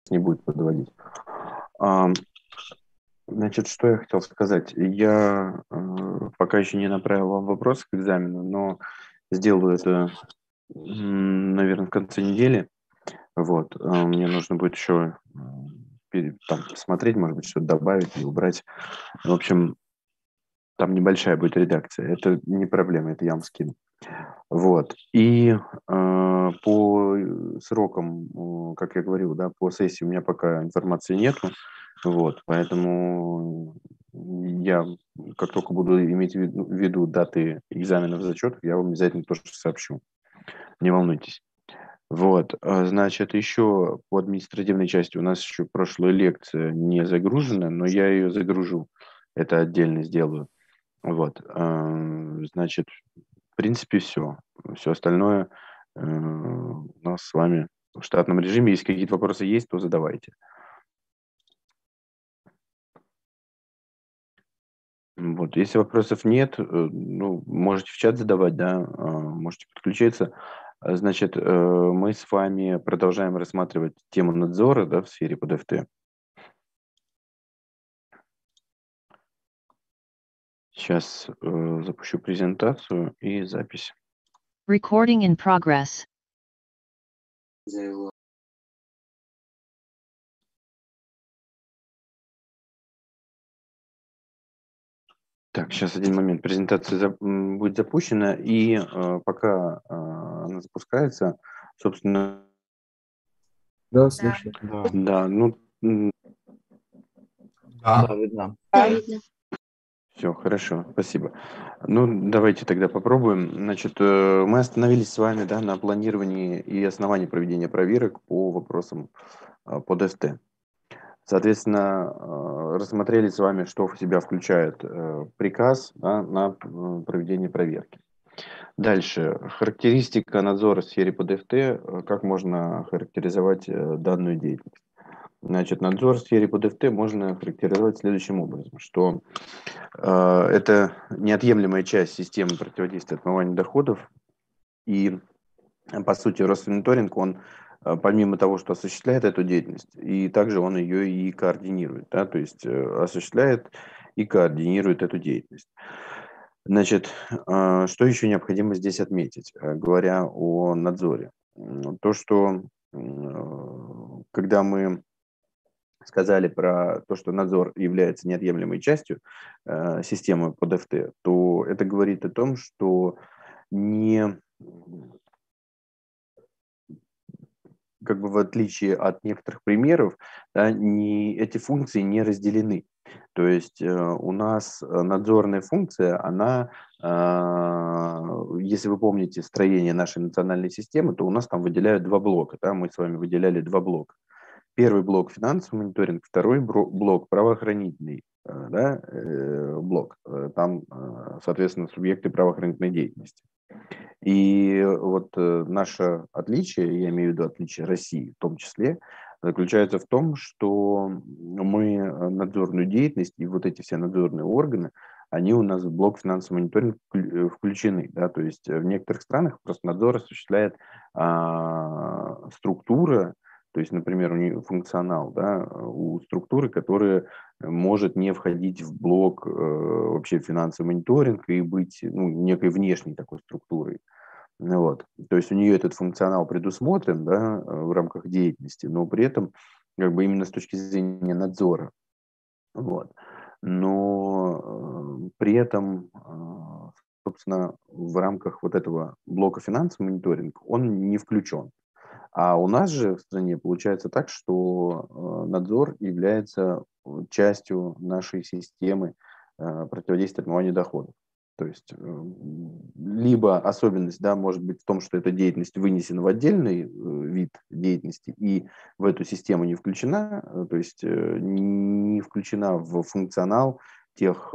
не будет подводить. Значит, что я хотел сказать? Я пока еще не направил вам вопросы к экзамену, но сделаю это, наверное, в конце недели. Вот. Мне нужно будет еще там посмотреть, может быть, что-то добавить или убрать. В общем, там небольшая будет редакция. Это не проблема, это я вам скину. Вот. И по срокам, как я говорил, да, по сессии у меня пока информации нету. Вот. Поэтому я, как только буду иметь в виду даты экзаменов, зачетов, я вам обязательно тоже сообщу. Не волнуйтесь. Вот, значит, еще по административной части у нас еще прошлая лекция не загружена, но я ее загружу. Это отдельно сделаю. Вот, значит, в принципе, все. Все остальное у нас с вами в штатном режиме. Если какие-то вопросы есть, то задавайте. Вот, если вопросов нет, ну, можете в чат задавать, да, можете подключиться. Значит, мы с вами продолжаем рассматривать тему надзора, да, в сфере ПДФТ. Сейчас запущу презентацию и запись. Recording in progress. Так, сейчас один момент. Презентация будет запущена, и пока она запускается, собственно... Да, слышно. Да, ну... Да, видно. Все, хорошо, спасибо. Ну, давайте тогда попробуем. Значит, мы остановились с вами, да, на планировании и основании проведения проверок по вопросам по ДСТ. Соответственно, рассмотрели с вами, что в себя включает приказ, да, на проведение проверки. Дальше. Характеристика надзора в сфере по ДФТ. Как можно характеризовать данную деятельность? Значит, надзор в сфере по ДФТ можно характеризовать следующим образом, что это неотъемлемая часть системы противодействия отмыванию доходов. И, по сути, Росфинмониторинг, он помимо того, что осуществляет эту деятельность, и также он ее и координирует, да, то есть осуществляет и координирует эту деятельность. Значит, что еще необходимо здесь отметить, говоря о надзоре? То, что когда мы сказали про то, что надзор является неотъемлемой частью системы по ДФТ, то это говорит о том, что не, как бы в отличие от некоторых примеров, да, эти функции не разделены. То есть у нас надзорная функция, она, если вы помните строение нашей национальной системы, то у нас там выделяют два блока. Да, мы с вами выделяли два блока. Первый блок финансовый мониторинг, второй блок правоохранительный, да, блок. Там, соответственно, субъекты правоохранительной деятельности. И вот наше отличие, я имею в виду отличие России в том числе, заключается в том, что мы надзорную деятельность и вот эти все надзорные органы, они у нас в блок финансовый мониторинг включены. Да? То есть в некоторых странах просто надзор осуществляет структура, то есть, например, у нее функционал, да, у структуры, которая может не входить в блок вообще финансовый мониторинг и быть некой внешней такой структурой. Вот. То есть у нее этот функционал предусмотрен, да, в рамках деятельности, но при этом как бы именно с точки зрения надзора. Вот. Но при этом, собственно, в рамках вот этого блока финансовый мониторинг он не включен. А у нас же в стране получается так, что надзор является частью нашей системы противодействия отмыванию доходов. То есть либо особенность, да, может быть в том, что эта деятельность вынесена в отдельный вид деятельности и в эту систему не включена, то есть не включена в функционал тех...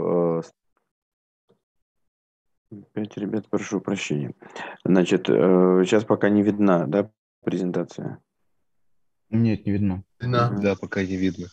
Опять, ребят, прошу прощения. Значит, сейчас пока не видна, да, презентация? Нет, не видно. Да, пока не видно.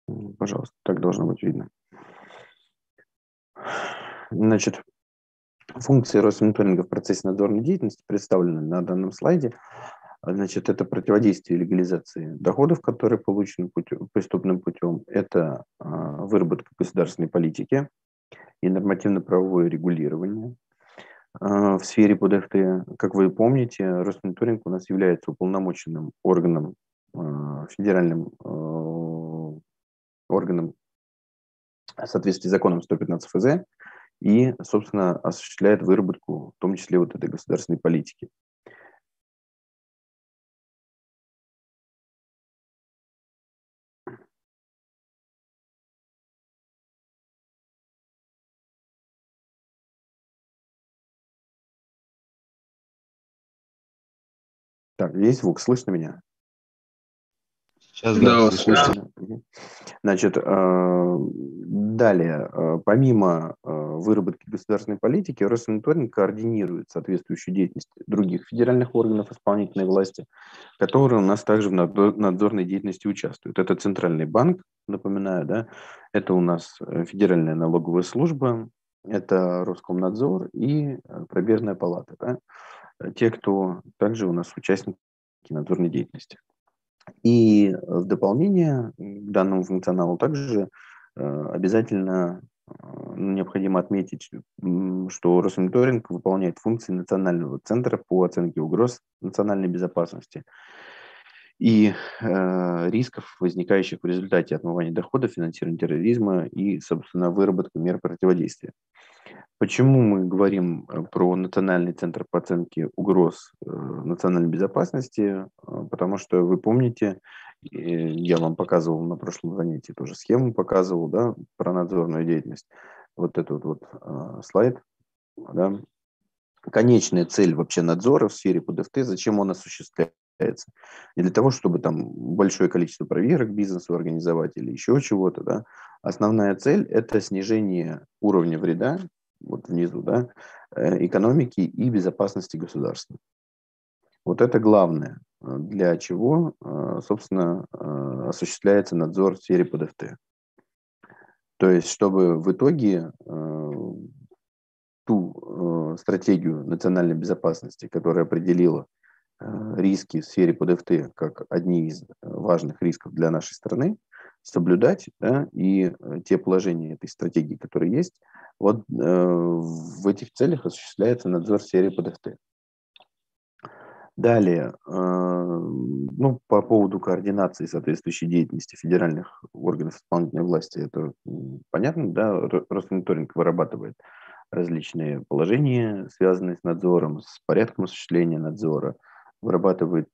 Пожалуйста, так должно быть видно. Значит, Функции Росмониторинга в процессе надзорной деятельности представлены на данном слайде. Значит, это противодействие легализации доходов, которые получены преступным путем. Это выработка государственной политики и нормативно-правовое регулирование. В сфере ПДФТ, как вы помните, Росмониторинг у нас является уполномоченным органом, федеральным органом в соответствии с законом 115 ФЗ и, собственно, осуществляет выработку, в том числе вот этой государственной политики. Так, есть звук, слышно меня? Сейчас Да, да, вас слышно. слышно. Значит, далее, помимо выработки государственной политики, Росмониторинг координирует соответствующую деятельность других федеральных органов исполнительной власти, которые у нас также в надзорной деятельности участвуют. Это Центральный банк, напоминаю, да, это у нас Федеральная налоговая служба, это Роскомнадзор и Пробирная палата, да, те, кто также у нас участники надзорной деятельности. И в дополнение к данному функционалу также обязательно необходимо отметить, что Росмониторинг выполняет функции Национального центра по оценке угроз национальной безопасности и рисков, возникающих в результате отмывания доходов, финансирования терроризма и, собственно, выработки мер противодействия. Почему мы говорим про Национальный центр по оценке угроз национальной безопасности? Потому что вы помните, я вам показывал на прошлом занятии, тоже схему показывал, да, про надзорную деятельность. Вот этот вот слайд, да. Конечная цель вообще надзора в сфере ПДФТ, зачем он осуществляется? Не для того, чтобы там большое количество проверок бизнесу организовать или еще чего-то, да. Основная цель – это снижение уровня вреда, вот внизу, да, экономики и безопасности государства. Вот это главное, для чего, собственно, осуществляется надзор в сфере ПДФТ. То есть, чтобы в итоге ту стратегию национальной безопасности, которая определила риски в сфере ПДФТ как одни из важных рисков для нашей страны, соблюдать, да, и те положения этой стратегии, которые есть, вот в этих целях осуществляется надзор в сфере ПДФТ. Далее, ну, по поводу координации соответствующей деятельности федеральных органов исполнительной власти, это понятно, да, Росмониторинг вырабатывает различные положения, связанные с надзором, с порядком осуществления надзора, вырабатывает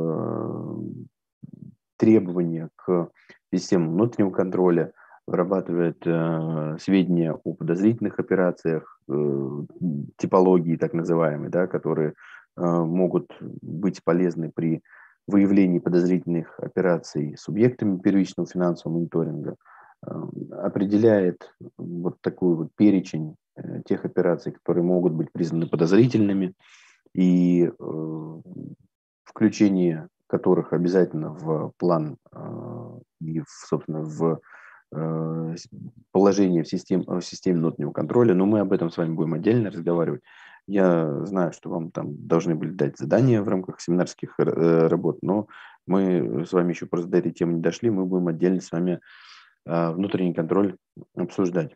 требования к системам внутреннего контроля, вырабатывает сведения о подозрительных операциях, типологии так называемые, да, которые могут быть полезны при выявлении подозрительных операций субъектами первичного финансового мониторинга, определяет вот такой вот перечень тех операций, которые могут быть признаны подозрительными, и включение которых обязательно в план и, собственно, в положение в системе внутреннего контроля, но мы об этом с вами будем отдельно разговаривать. Я знаю, что вам там должны были дать задания в рамках семинарских работ, но мы с вами еще просто до этой темы не дошли, мы будем отдельно с вами внутренний контроль обсуждать.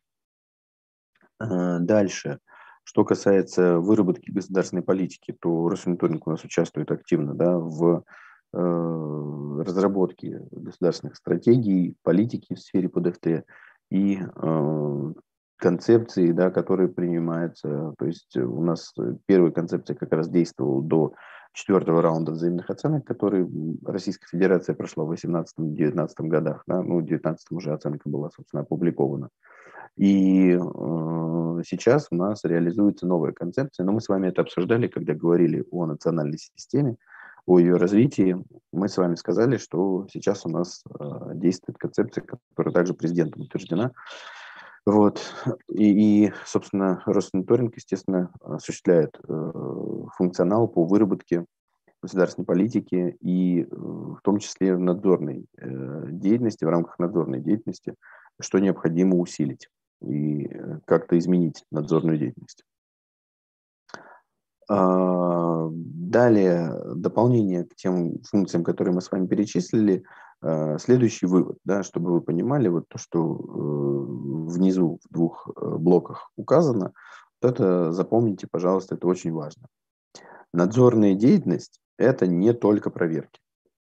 Дальше. Что касается выработки государственной политики, то Росмониторинг у нас участвует активно, да, в разработке государственных стратегий, политики в сфере ПДФТ и концепции, да, которые принимаются. То есть у нас первая концепция как раз действовала до 4-го раунда взаимных оценок, который Российская Федерация прошла в 18-19 годах. Да, ну, в 19 уже оценка была, собственно, опубликована. И сейчас у нас реализуется новая концепция, но мы с вами это обсуждали, когда говорили о национальной системе, о ее развитии. Мы с вами сказали, что сейчас у нас действует концепция, которая также президентом утверждена. Вот. Собственно, Росмониторинг, естественно, осуществляет функционал по выработке государственной политики и в том числе в надзорной деятельности, в рамках надзорной деятельности, что необходимо усилить и как-то изменить надзорную деятельность. Далее, дополнение к тем функциям, которые мы с вами перечислили, следующий вывод, да, чтобы вы понимали, вот то, что внизу в двух блоках указано, вот это запомните, пожалуйста, это очень важно. Надзорная деятельность – это не только проверки.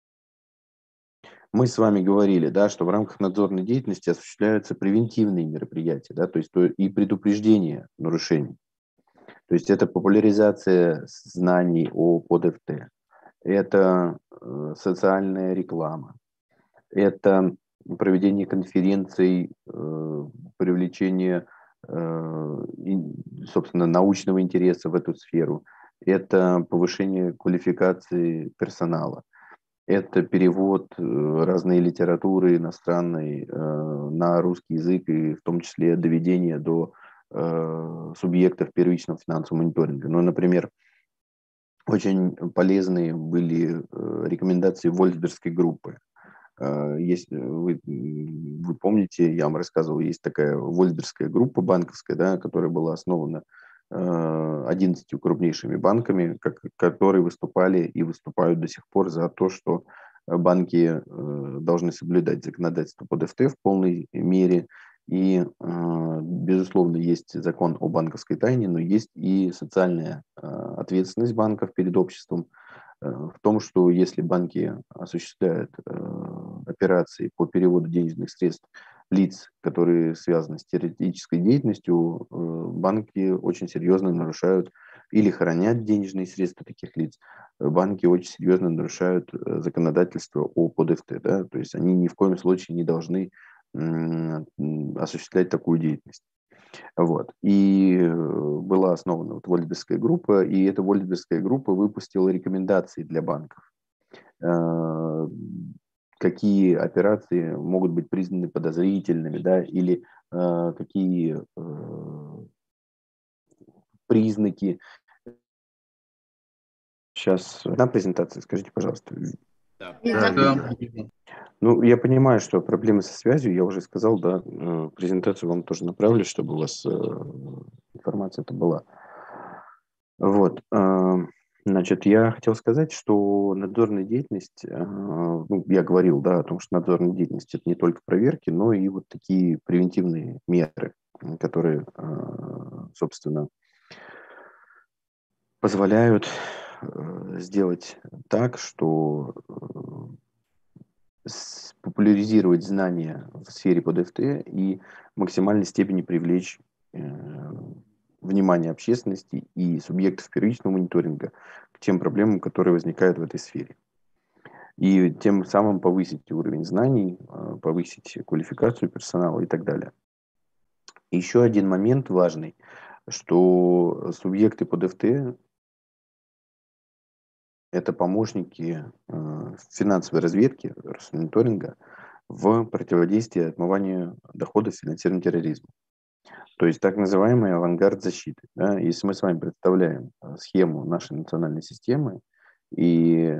Мы с вами говорили, да, что в рамках надзорной деятельности осуществляются превентивные мероприятия, да, то есть и предупреждение нарушений. То есть это популяризация знаний о ПОДФТ, это социальная реклама, это проведение конференций, привлечение, собственно, научного интереса в эту сферу, это повышение квалификации персонала, это перевод разной литературы иностранной на русский язык, и в том числе доведение до субъектов первичного финансового мониторинга. Ну, например, очень полезные были рекомендации Вольсбергской группы. Есть, вы помните, я вам рассказывал, есть такая Вольсбергская группа банковская, да, которая была основана 11 крупнейшими банками, которые выступали и выступают до сих пор за то, что банки должны соблюдать законодательство по ДФТ в полной мере. И, безусловно, есть закон о банковской тайне, но есть и социальная ответственность банков перед обществом в том, что если банки осуществляют операции по переводу денежных средств лиц, которые связаны с террористической деятельностью, банки очень серьезно нарушают или хранят денежные средства таких лиц, банки очень серьезно нарушают законодательство о ПОДФТ. Да? То есть они ни в коем случае не должны осуществлять такую деятельность. Вот. И была основана вот Вольсбергская группа, и эта Вольсбергская группа выпустила рекомендации для банков. Какие операции могут быть признаны подозрительными, да, или какие признаки. Сейчас на презентации, скажите, пожалуйста. Да, Да. Ну, я понимаю, что проблемы со связью, я уже сказал, да, презентацию вам тоже направлю, чтобы у вас информация-то была. Вот, значит, я хотел сказать, что надзорная деятельность, ну, я говорил, да, о том, что надзорная деятельность – это не только проверки, но и вот такие превентивные меры, которые, собственно, позволяют сделать так, что популяризировать знания в сфере ПДФТ и в максимальной степени привлечь внимание общественности и субъектов первичного мониторинга к тем проблемам, которые возникают в этой сфере. И тем самым повысить уровень знаний, повысить квалификацию персонала и так далее. Еще один момент важный, что субъекты ПДФТ – это помощники финансовой разведки, Росмониторинга в противодействии отмыванию доходов финансирования терроризма. То есть так называемый авангард защиты. Да? Если мы с вами представляем схему нашей национальной системы, и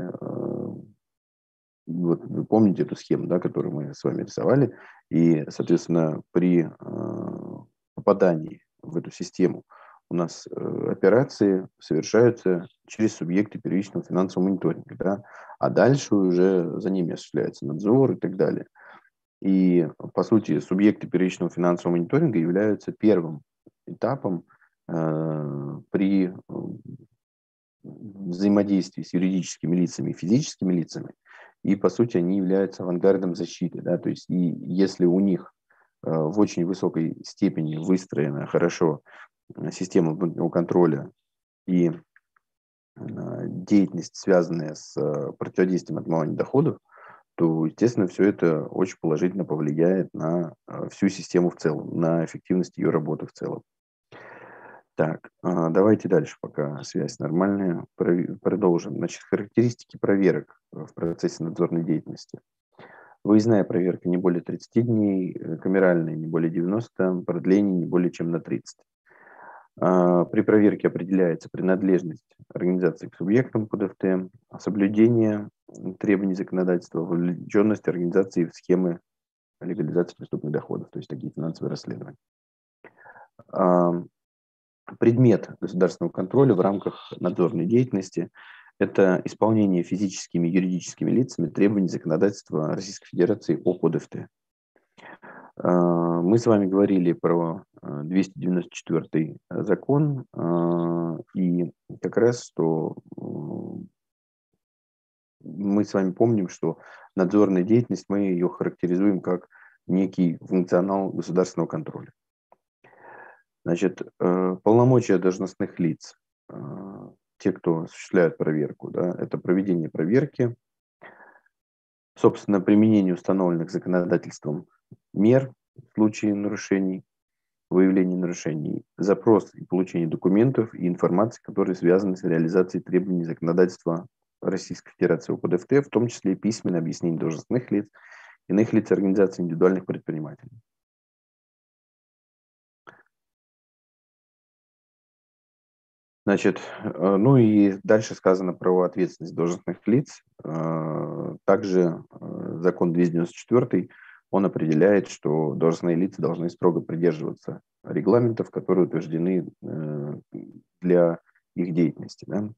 вот вы помните эту схему, да, которую мы с вами рисовали, и, соответственно, при попадании в эту систему у нас операции совершаются через субъекты первичного финансового мониторинга, да? А дальше уже за ними осуществляется надзор и так далее. И, по сути, субъекты первичного финансового мониторинга являются первым этапом при взаимодействии с юридическими лицами и физическими лицами. И, по сути, они являются авангардом защиты. Да? То есть, и если у них в очень высокой степени выстроена хорошо система внутреннего контроля и деятельность, связанная с противодействием отмывания доходов, то, естественно, все это очень положительно повлияет на всю систему в целом, на эффективность ее работы в целом. Так, давайте дальше, пока связь нормальная. Продолжим. Значит, характеристики проверок в процессе надзорной деятельности. Выездная проверка не более 30 дней, камеральная не более 90, продление не более чем на 30. При проверке определяется принадлежность организации к субъектам ПДФТ, соблюдение требований законодательства, вовлеченность организации в схемы легализации преступных доходов, то есть такие финансовые расследования. Предмет государственного контроля в рамках надзорной деятельности – это исполнение физическими и юридическими лицами требований законодательства Российской Федерации о ПОДФТ. Мы с вами говорили про 294 закон, и как раз, что мы с вами помним, что надзорная деятельность, мы ее характеризуем как некий функционал государственного контроля. Значит, полномочия должностных лиц, те, кто осуществляет проверку, да, это проведение проверки, собственно, применение установленных законодательством мер в случае нарушений, выявления нарушений, запрос и получение документов и информации, которые связаны с реализацией требований законодательства Российской Федерации о ПДФТ, в том числе и письменное объяснение должностных лиц, иных лиц, организаций, индивидуальных предпринимателей. Значит, ну и дальше сказано про ответственность должностных лиц. Также закон 294, он определяет, что должностные лица должны строго придерживаться регламентов, которые утверждены для их деятельности. Да?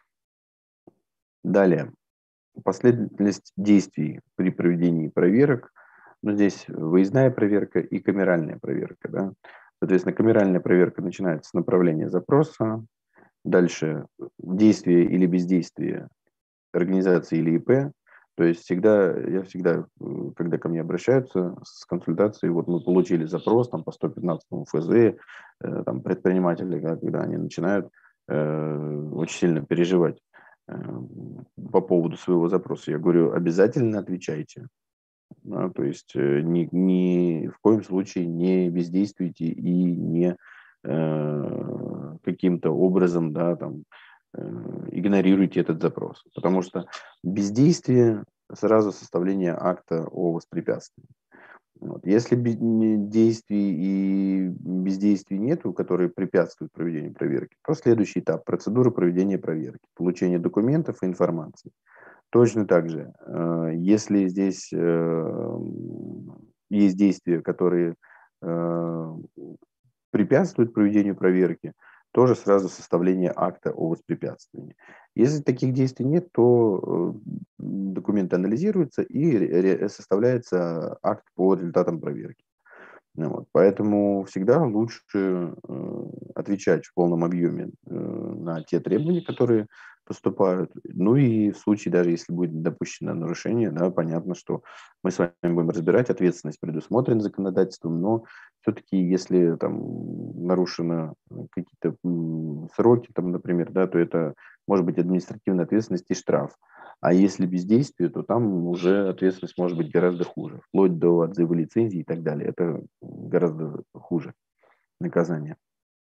Далее, последовательность действий при проведении проверок. Ну, здесь выездная проверка и камеральная проверка. Да? Соответственно, камеральная проверка начинается с направления запроса, дальше действие или бездействие организации или ИП. То есть я всегда, когда ко мне обращаются с консультацией, вот мы получили запрос там, по 115 ФЗ, там, предприниматели, когда они начинают очень сильно переживать по поводу своего запроса, я говорю, обязательно отвечайте. Да, то есть ни в коем случае не бездействуйте и не каким-то образом, да, там, игнорируйте этот запрос. Потому что бездействие сразу составление акта о воспрепятствии. Вот. Если действий и бездействий нету, которые препятствуют проведению проверки, то следующий этап – процедура проведения проверки, получение документов и информации. Точно так же, если здесь есть действия, которые препятствуют проведению проверки, тоже сразу составление акта о воспрепятствовании. Если таких действий нет, то документы анализируются и составляется акт по результатам проверки. Вот. Поэтому всегда лучше отвечать в полном объеме на те требования, которые поступают. Ну и в случае, даже если будет допущено нарушение, да, понятно, что мы с вами будем разбирать, ответственность предусмотрена законодательством, но все-таки, если там нарушены какие-то сроки, там, например, да, то это может быть административная ответственность и штраф. А если бездействие, то там уже ответственность может быть гораздо хуже, вплоть до отзыва лицензии и так далее. Это гораздо хуже наказание.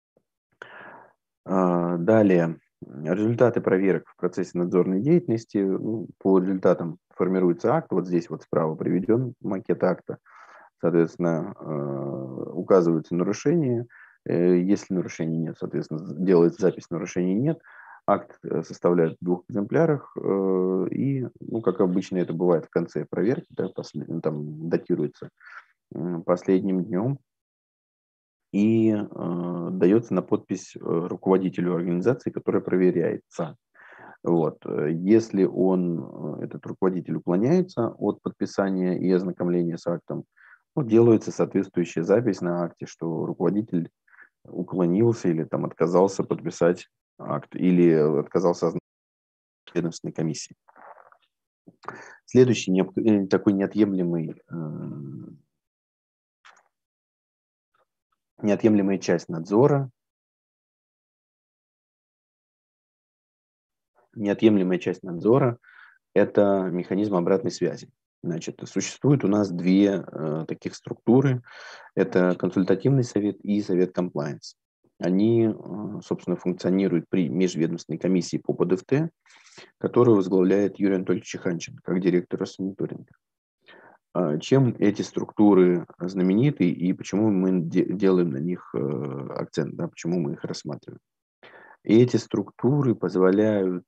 Далее. Результаты проверок в процессе надзорной деятельности. По результатам формируется акт. Вот здесь вот справа приведен макет акта. Соответственно, указываются нарушения. Если нарушений нет, соответственно, делается запись нарушений нет. Акт составляют в 2 экземплярах, и, ну, как обычно это бывает в конце проверки, да, там датируется последним днем и дается на подпись руководителю организации, которая проверяется. Вот. Если этот руководитель уклоняется от подписания и ознакомления с актом, ну, делается соответствующая запись на акте, что руководитель уклонился или там отказался подписать акт, или отказался от ведомственной комиссии. Следующий такой неотъемлемая часть надзора. Неотъемлемая часть надзора – это механизм обратной связи. Значит, существует у нас 2 таких структуры. Это консультативный совет и совет комплаенс. Они, собственно, функционируют при межведомственной комиссии по ПДФТ, которую возглавляет Юрий Анатольевич Чеханчин, как директор Россмониторинга. Чем эти структуры знамениты и почему мы делаем на них акцент, да, почему мы их рассматриваем? И эти структуры позволяют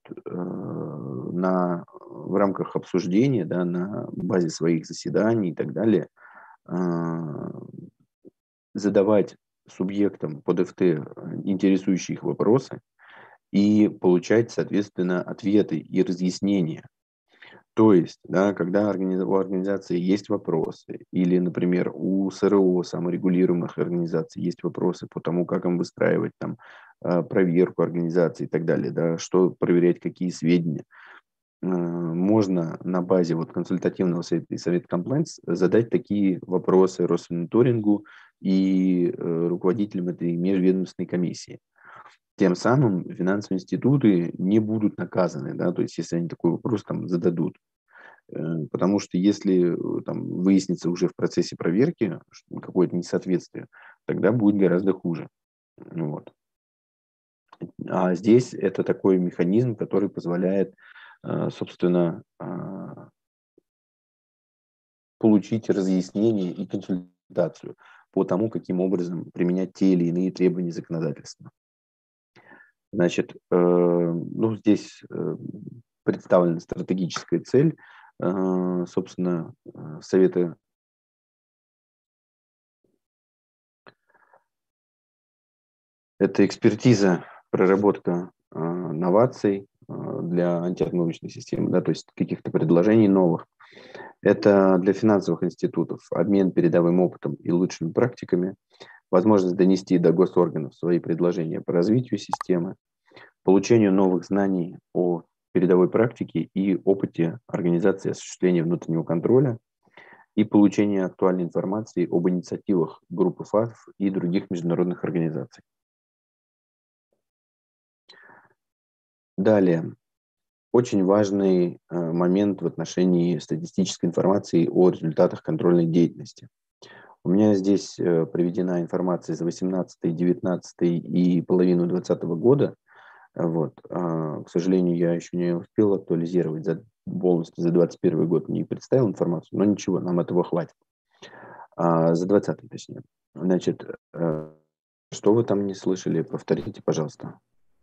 в рамках обсуждения, да, на базе своих заседаний и так далее задавать субъектам под ФТ интересующие их вопросы и получать, соответственно, ответы и разъяснения. То есть, да, когда у организации есть вопросы, или, например, у СРО, саморегулируемых организаций, есть вопросы по тому, как им выстраивать там проверку организации и так далее, да, что проверять, какие сведения, можно на базе вот консультативного совета комплайнс задать такие вопросы Росмониторингу и руководителям этой межведомственной комиссии. Тем самым финансовые институты не будут наказаны, да, то есть если они такой вопрос там зададут. Потому что если там выяснится уже в процессе проверки какое-то несоответствие, тогда будет гораздо хуже. Вот. А здесь это такой механизм, который позволяет, собственно, получить разъяснение и консультацию по тому, каким образом применять те или иные требования законодательства. Значит, ну, здесь представлена стратегическая цель, собственно, Совета. Это экспертиза, проработка новаций для антиотмывочной системы, да, то есть каких-то предложений новых. Это для финансовых институтов обмен передовым опытом и лучшими практиками, возможность донести до госорганов свои предложения по развитию системы, получению новых знаний о передовой практике и опыте организации осуществления внутреннего контроля и получение актуальной информации об инициативах группы ФАТФ и других международных организаций. Далее. Очень важный момент в отношении статистической информации о результатах контрольной деятельности. У меня здесь приведена информация за 18, 19 и половину 2020 года. Вот. К сожалению, я еще не успел актуализировать полностью за 2021 год, не представил информацию, но ничего, нам этого хватит. За 2020, точнее. Значит, что вы там не слышали? Повторите, пожалуйста.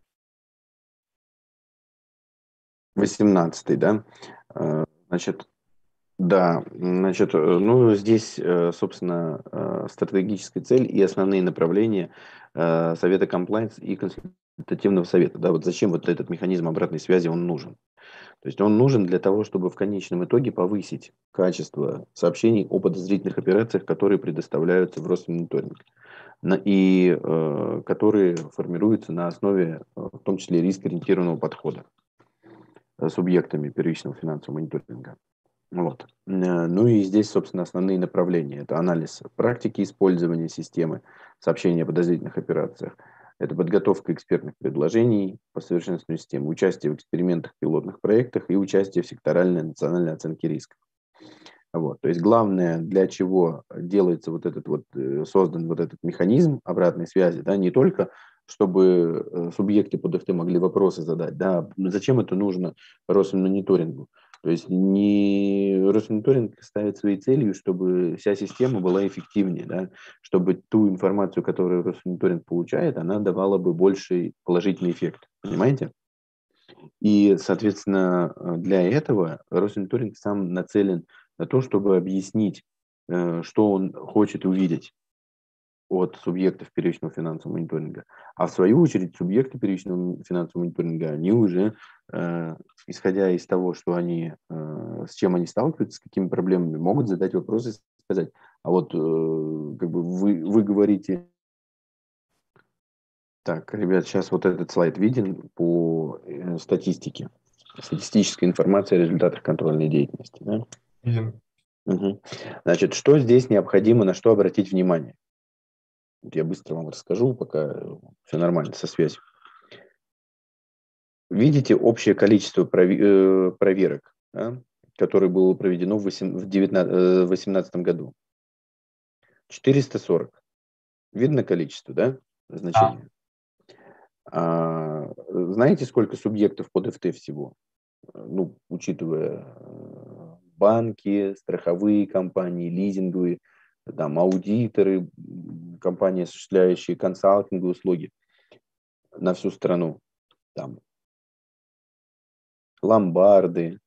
18-й, да? Значит, да, значит, ну, здесь, собственно, стратегическая цель и основные направления Совета комплайнс и консультативного совета. Да, вот зачем вот этот механизм обратной связи он нужен? То есть он нужен для того, чтобы в конечном итоге повысить качество сообщений о подозрительных операциях, которые предоставляются в Росмониторинг, и которые формируются на основе, в том числе, риск-ориентированного подхода субъектами первичного финансового мониторинга. Вот. Ну и здесь, собственно, основные направления. Это анализ практики использования системы сообщения о подозрительных операциях. Это подготовка экспертных предложений по совершенствованию системы, участие в экспериментах, пилотных проектах и участие в секторальной национальной оценке рисков. Вот. То есть главное, для чего делается вот этот вот, создан вот этот механизм обратной связи, да, не только чтобы субъекты под ФТ могли вопросы задать, да, зачем это нужно Росмониторингу. То есть не Росмониторинг ставит своей целью, чтобы вся система была эффективнее, да, чтобы ту информацию, которую Росмониторинг получает, она давала бы больший положительный эффект. Понимаете? И, соответственно, для этого Росмониторинг сам нацелен на то, чтобы объяснить, что он хочет увидеть от субъектов первичного финансового мониторинга. А в свою очередь субъекты первичного финансового мониторинга, они уже, исходя из того, что они, с чем они сталкиваются, с какими проблемами, могут задать вопросы и сказать, а вот как бы вы говорите... Так, ребят, сейчас вот этот слайд виден по статистике. Статистическая информация о результатах контрольной деятельности. Да? Виден. Угу. Значит, что здесь необходимо, на что обратить внимание? Я быстро вам расскажу, пока все нормально со связью. Видите общее количество проверок, да, которое было проведено в 2018 году? 440. Видно количество, да? Значение. Знаете, сколько субъектов под ФТ всего? Ну, учитывая банки, страховые компании, лизинговые, там, аудиторы, компании, осуществляющие консалтинговые услуги на всю страну, там, ломбарды.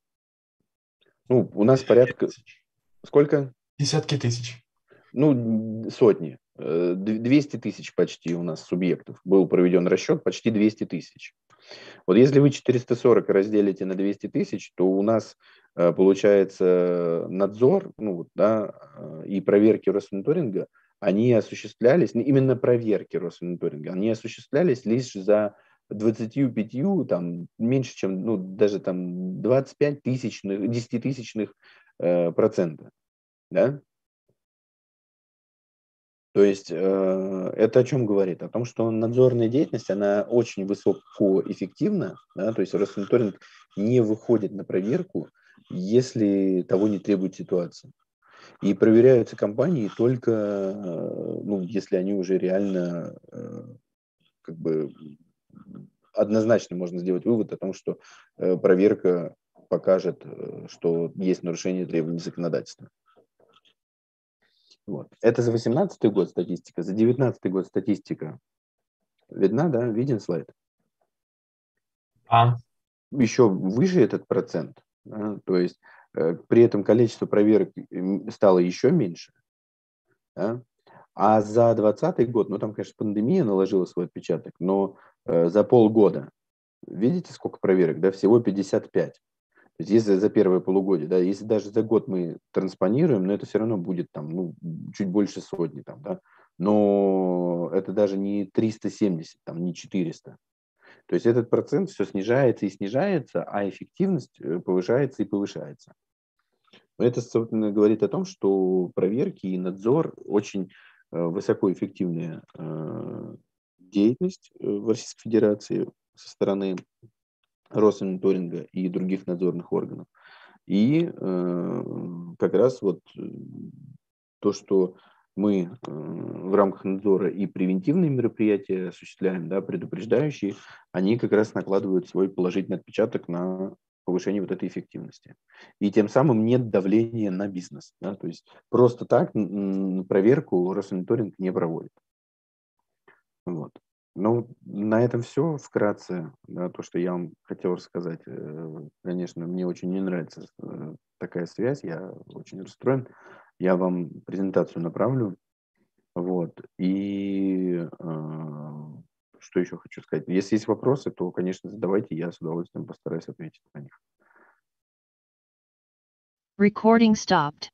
Ну, у нас порядка... Сколько? Десятки тысяч. Ну, сотни. 200 тысяч почти у нас субъектов. Был проведен расчет почти 200 тысяч. Вот если вы 440 разделите на 200 тысяч, то у нас получается надзор, ну, вот, да, и проверки Росмониторинга, они осуществлялись, именно проверки Росмониторинга, они осуществлялись лишь за 25, там, меньше, чем, ну, даже там 25 тысячных, 10-тысячных процента, да? То есть это о чем говорит? О том, что надзорная деятельность, она очень высокоэффективна, да? То есть Росмониторинг не выходит на проверку, если того не требует ситуация. И проверяются компании только, ну, если они уже реально, как бы, однозначно можно сделать вывод о том, что проверка покажет, что есть нарушение требований законодательства. Вот. Это за 2018 год статистика, за 2019 год статистика видна, да? Виден слайд? Еще выше этот процент, да? То есть при этом количество проверок стало еще меньше, да? А за 2020 год, ну там, конечно, пандемия наложила свой отпечаток, но за полгода, видите, сколько проверок, да? Всего 55. То есть если за первое полугодие, да, если даже за год мы транспонируем, но это все равно будет там, ну, чуть больше сотни, там, да, но это даже не 370, там, не 400. То есть этот процент все снижается и снижается, а эффективность повышается и повышается. Это, собственно, говорит о том, что проверки и надзор очень высокоэффективная деятельность в Российской Федерации со стороны Росмониторинга и других надзорных органов. И как раз вот то, что мы в рамках надзора и превентивные мероприятия осуществляем, да, предупреждающие, они как раз накладывают свой положительный отпечаток на повышение вот этой эффективности. И тем самым нет давления на бизнес. Да, то есть просто так проверку Росмониторинг не проводит. Вот. Ну, на этом все вкратце, да, то, что я вам хотел рассказать. Конечно, мне очень не нравится такая связь, я очень расстроен. Я вам презентацию направлю. Вот. И что еще хочу сказать? Если есть вопросы, то, конечно, задавайте, я с удовольствием постараюсь ответить на них. Recording stopped.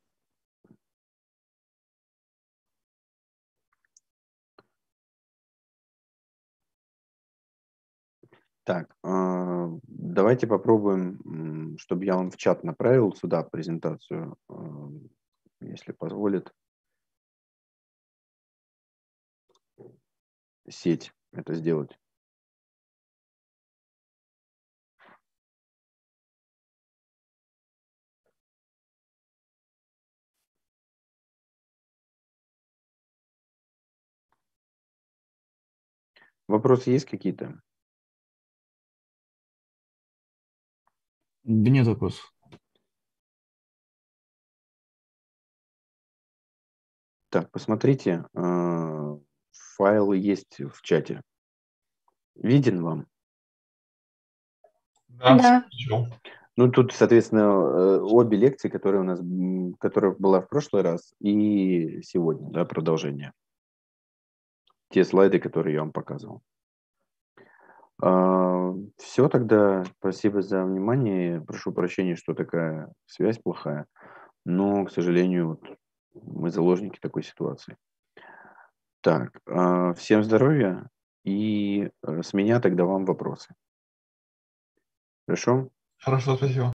Так, давайте попробуем, чтобы я вам в чат направил сюда презентацию, если позволит сеть это сделать. Вопросы есть какие-то? Да нет вопросов. Так, посмотрите, файлы есть в чате. Виден вам? Да. Ну, тут, соответственно, обе лекции, которые у нас, которая была в прошлый раз, и сегодня, да, продолжение. Те слайды, которые я вам показывал. Все тогда. Спасибо за внимание. Прошу прощения, что такая связь плохая. Но, к сожалению, вот мы заложники такой ситуации. Так, всем здоровья. И с меня тогда вам вопросы. Хорошо? Хорошо, спасибо.